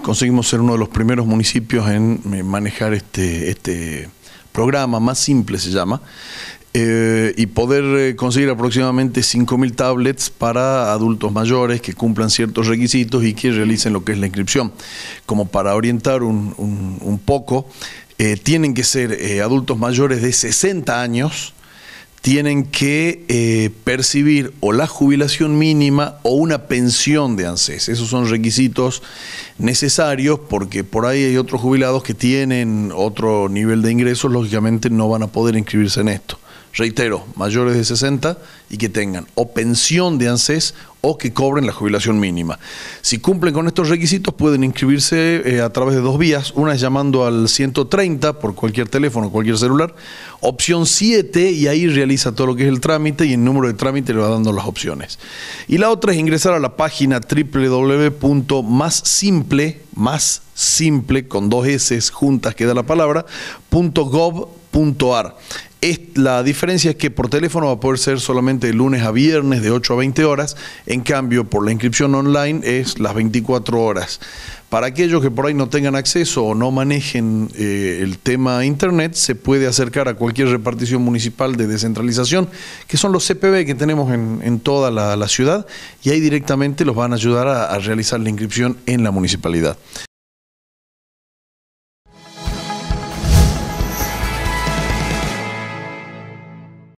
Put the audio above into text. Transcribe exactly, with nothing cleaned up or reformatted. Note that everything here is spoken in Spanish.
conseguimos ser uno de los primeros municipios en manejar este, este programa, Más Simple se llama, eh, y poder eh, conseguir aproximadamente cinco mil tablets para adultos mayores que cumplan ciertos requisitos y que realicen lo que es la inscripción. Como para orientar un, un, un poco, eh, tienen que ser eh, adultos mayores de sesenta años, tienen que eh, percibir o la jubilación mínima o una pensión de ANSES. Esos son requisitos necesarios porque por ahí hay otros jubilados que tienen otro nivel de ingresos, lógicamente no van a poder inscribirse en esto. Reitero, mayores de sesenta y que tengan o pensión de ANSES o que cobren la jubilación mínima. Si cumplen con estos requisitos pueden inscribirse eh, a través de dos vías. Una es llamando al ciento treinta por cualquier teléfono, cualquier celular. Opción siete, y ahí realiza todo lo que es el trámite y el número de trámite le va dando las opciones. Y la otra es ingresar a la página doble u doble u doble u punto más simple, más simple, con dos S juntas queda la palabra, punto gov punto ar. La diferencia es que por teléfono va a poder ser solamente de lunes a viernes de ocho a veinte horas, en cambio por la inscripción online es las veinticuatro horas. Para aquellos que por ahí no tengan acceso o no manejen eh, el tema internet, se puede acercar a cualquier repartición municipal de descentralización, que son los C P B que tenemos en, en toda la, la ciudad, y ahí directamente los van a ayudar a, a realizar la inscripción en la municipalidad.